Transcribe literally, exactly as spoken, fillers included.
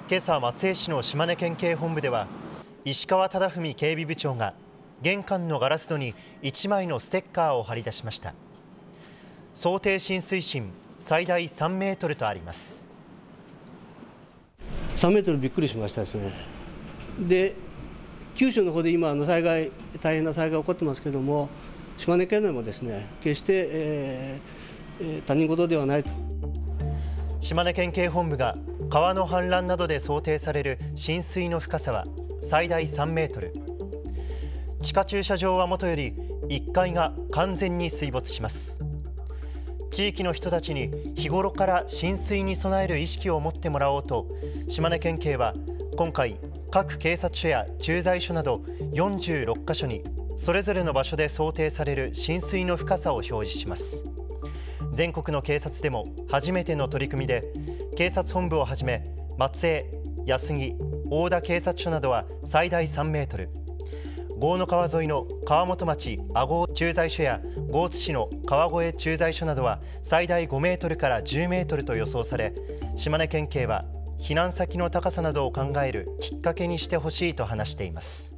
今朝、松江市の島根県警本部では石川忠文警備部長が玄関のガラス戸にいちまいのステッカーを貼り出しました。想定浸水深最大さんメートルとあります。 さんメートルびっくりしましたですね。で、九州の方で今あの災害大変な災害が起こってますけれども、島根県内もですね決して、えー、他人事ではないと。 島根県警本部が川の氾濫などで想定される浸水の深さは最大さんメートル。地下駐車場はもとよりいっかいが完全に水没します。地域の人たちに日頃から浸水に備える意識を持ってもらおうと、島根県警は今回各警察署や駐在所などよんじゅうろっかしょにそれぞれの場所で想定される浸水の深さを表示します。全国の警察でも初めての取り組みで、警察本部をはじめ松江、安来、大田警察署などは最大さんメートル、郷野川沿いの川本町阿郷駐在所や江津市の川越駐在所などは最大ごメートルからじゅうメートルと予想され、島根県警は避難先の高さなどを考えるきっかけにしてほしいと話しています。